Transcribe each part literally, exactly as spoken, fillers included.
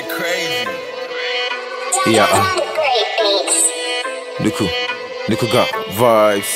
shit crazy. Yeah, uh. Nuku, Nuku GotVibes.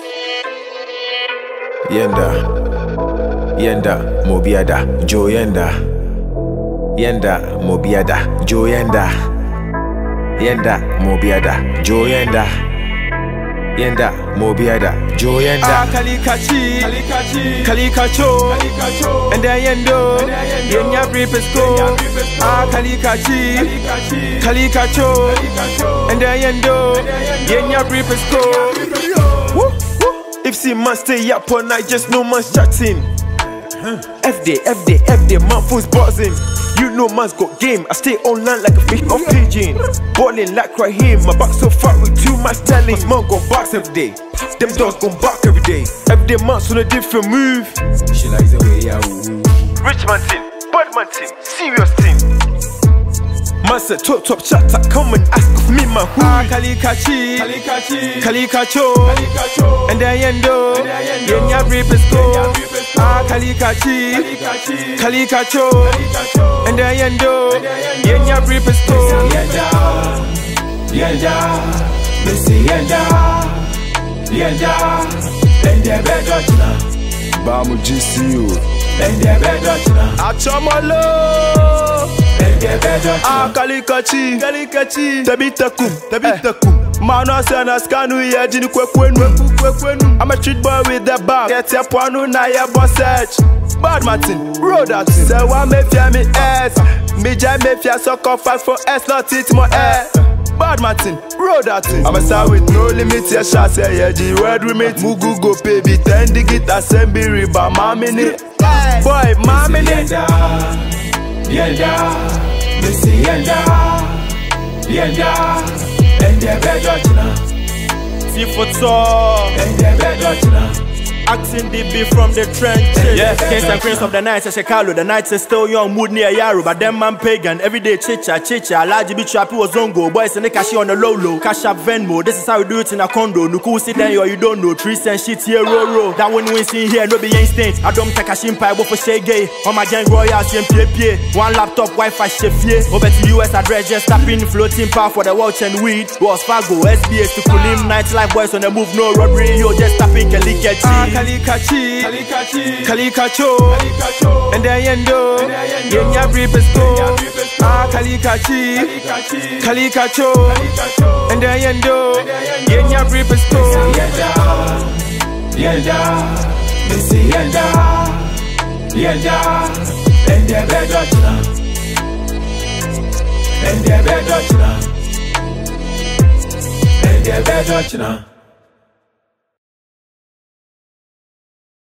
Yenda, Yenda, Mobiada, Joe Yenda. Yenda, Mobiada, Joe Yenda. Yenda, Mobiada, Joe Yenda. Yenda, Mobiada, Joe Yenda. Ah, Kalikachi, Kalikacho, and then Yendo, Yenya Reapers go. Ah, Kalikachi, Kalikacho, and then Yendo, Yenya Reapers go. Woo, woo. If see man stay up all night, just no man's chatting. F day, F day, F day, man fool's buzzing. You know man's got game, I stay online like a fish on pigeon. Balling like right here, my back so far with too much talent. Man gon' box every day, them dogs gon' bark every day. Every day man's on a different move. She likes the way I move. Rich man thing, bad man thing, serious thing. Man said top top chatter, come and ask of me man who. Ah, Kalikachi, Kalikacho, and then Yendo, Yenya Reapers go. Ah, Kalikachi, Kalikacho, and then Yendo, Yenya Reapers go. Yenda, Yenda, Missy Yenda, Yenda, and the bed dutchna. Baamuji see you. And the bed dutchna. Achamalo, And the bed dutchna. ah, Kalikachi, Kalikachi, Tabitakum, Tabitakum. Mano sana skanu ya jini kwe kwenu, kwe kwenu. I'm a street boy with the bag. Get your panu na ya boss edge. Bad Martin, road out. Say one me fear me S. Me jam me fear suck off fast for S, not it more air. Bad Martin, road out. I'm a star with no limit. Yeah, shots yeah, yeah, G word remit. Mugu go baby, ten digit assembly riba, mamini. Boy, mamini. Yenda, Yenda, Missy Yenda, Yenda. And the bed dutchna. See for tall. And the bed dutchna. Acting D B from the trenches. Yeah, kings and queens of the nights, Chicago. The nights is still young, mood near Yaro, but them man pagan. Every day chicha, chicha. Large be trappy was zongo. Boys and the cash on the low low. Cash up Venmo. This is how we do it in a condo. Nuku sit there, you don't know. Trees and shit here, row row. That one we see here, no be instant. I don't take a shimpai, but for shaggy. On my gang royals, and P P. One laptop, Wi-Fi, chef, yeah. Over to U S address, just tapping, floating power for the watch and weed. Was Fargo, S B S to Kulim, nightlife boys on the move, no robbery. Yo, just tapping, Kalikachi. Kalikachi, Kalikacho, and then Yendo, Yenya Reapers go. Ah, Kalikachi, Kalikacho, and then Yendo, Yenya Reapers go. Yenda, Yenda, Missy Yenda, Yenda, and the bed dutchna. And the bed dutchna. And the bed dutchna.